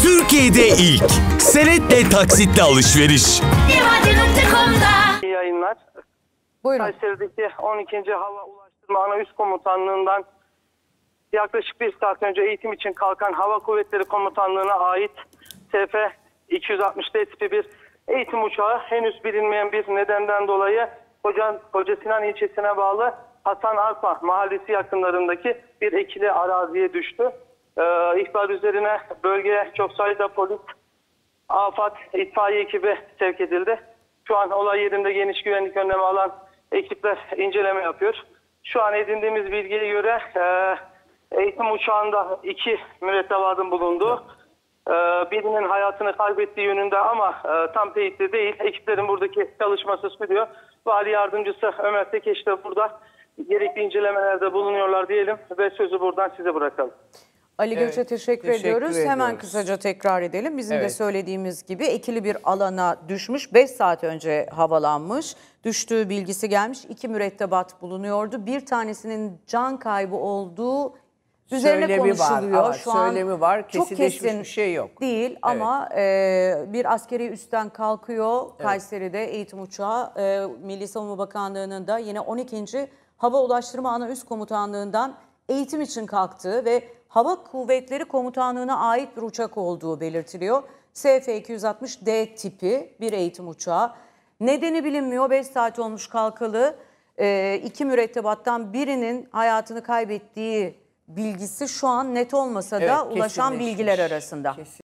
Türkiye'de ilk senetle taksitle alışveriş. İyi yayınlar. Buyurun. Kayseri'deki 12. Hava Ulaştırma Ana Üst Komutanlığı'ndan yaklaşık bir saat önce eğitim için kalkan Hava Kuvvetleri Komutanlığı'na ait TF-260D tipi bir eğitim uçağı henüz bilinmeyen bir nedenden dolayı Koca Sinan ilçesine bağlı Hasan Arpa mahallesi yakınlarındaki bir ikili araziye düştü. İhbar üzerine bölgeye çok sayıda polis, AFAD, itfaiye ekibi sevk edildi. Şu an olay yerinde geniş güvenlik önlemi alan ekipler inceleme yapıyor. Şu an edindiğimiz bilgiye göre eğitim uçağında 2 mürettebatın bulunduğu, birinin hayatını kaybettiği yönünde ama tam teyitli değil. Ekiplerin buradaki çalışması sürüyor. Vali Yardımcısı Ömer Tekeş de burada gerekli incelemelerde bulunuyorlar diyelim ve sözü buradan size bırakalım. Ali Göç'e teşekkür ediyoruz. Hemen ediyoruz. kısaca tekrar edelim. Bizim de Evet. söylediğimiz gibi ikili bir alana düşmüş. 5 saat önce havalanmış. Düştüğü bilgisi gelmiş. 2 mürettebat bulunuyordu. Bir tanesinin can kaybı olduğu üzerine Söylemi konuşuluyor. var, Şu an söylemi var. çok Kesinleşmiş kesin bir şey yok. değil ama bir askeri üstten kalkıyor. Kayseri'de eğitim uçağı. Milli Savunma Bakanlığı'nın da yine 12. Hava Ulaştırma Ana Üst Komutanlığı'ndan eğitim için kalktığı ve Hava Kuvvetleri Komutanlığı'na ait bir uçak olduğu belirtiliyor. SF-260D tipi bir eğitim uçağı. Nedeni bilinmiyor. 5 saat olmuş kalkalı. 2 mürettebattan birinin hayatını kaybettiği bilgisi şu an net olmasa da ulaşan kesinleşmiş. bilgiler arasında.